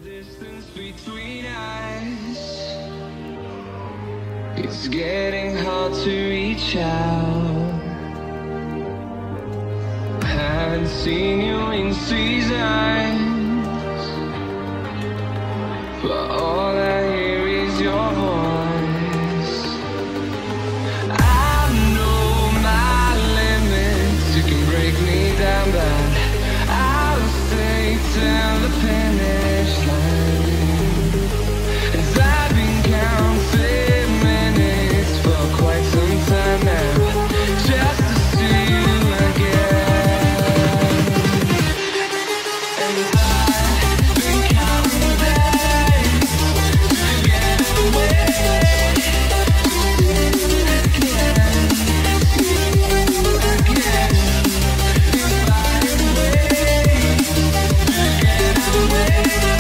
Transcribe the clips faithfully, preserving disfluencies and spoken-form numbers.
Distance between us, it's getting hard to reach out. I haven't seen you in seasons, but all I hear is your voice. I know my limits, you can break me down, but I'll stay till the finish line. As I've been counting minutes for quite some time now, just to see you again. And I've been counting days to get away, see you again, see you again. If I wait to get away.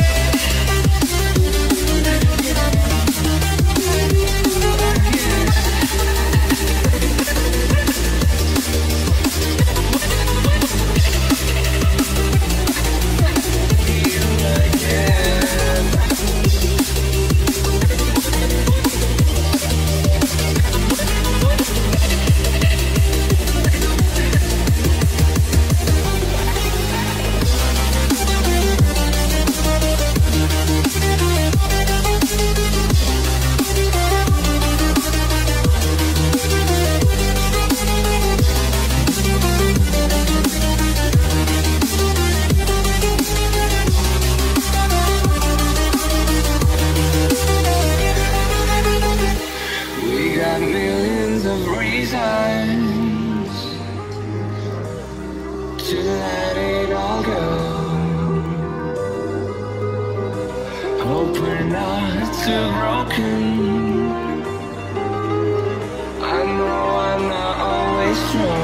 Millions of reasons to let it all go. Hope we're not too broken. I know I'm not always strong.